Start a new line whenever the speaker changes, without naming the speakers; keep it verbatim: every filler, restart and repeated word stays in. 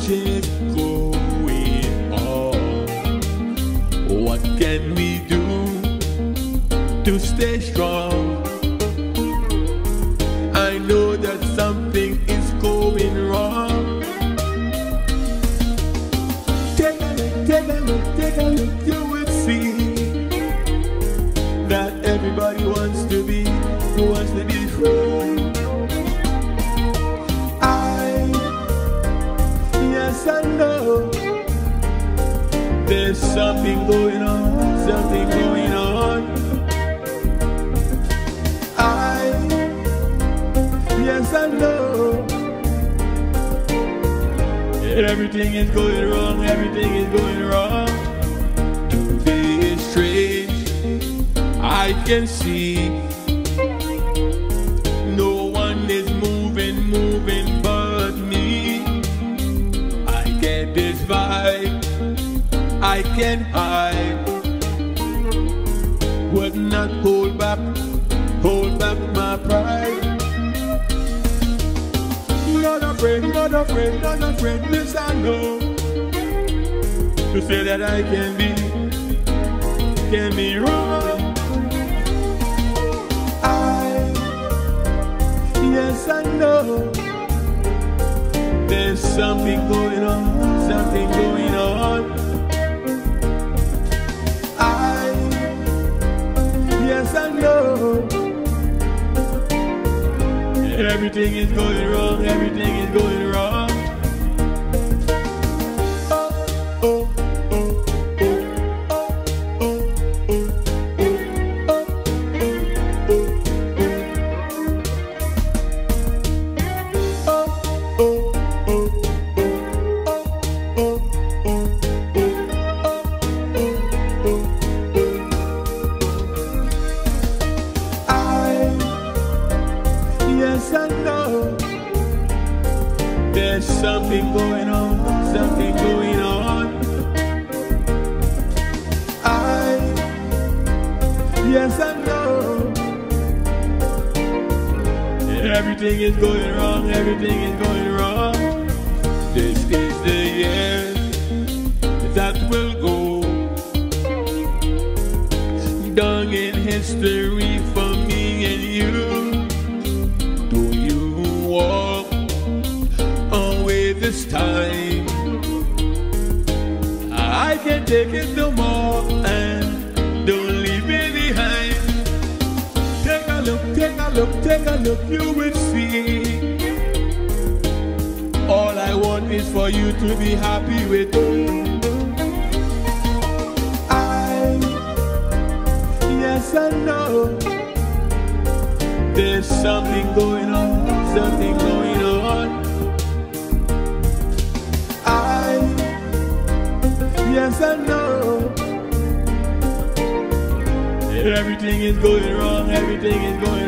much is going on. What can we do to stay strong? I know that something is going wrong. Take a look, take a look, take a look, you will see that everybody wants to be, wants to be free. I, yes I know, there's something going on, something going on. I, yes I know, everything is going wrong, everything is going wrong. Today is strange, I can see. No one is moving, moving but me. I get this vibe, I can hide, would not hold back, hold back my pride. Not afraid, not afraid, not afraid, this I know, to say that I can be, can be wrong. I, yes I know, there's something going on, something going on. I, yes I know, everything is going wrong, everything is going wrong. Oh, oh, oh, oh, oh, oh, oh, oh, oh, oh, yes I know, there's something going on, something going on. I, yes I know, everything is going wrong, everything is going wrong. This is the year that will go down in history for me and you. Walk away this time, I can't take it no more, and don't leave me behind. Take a look, take a look, take a look, you will see. All I want is for you to be happy with me. I, yes I know, there's something going on, something going on. I, yes I know, everything is going wrong, everything is going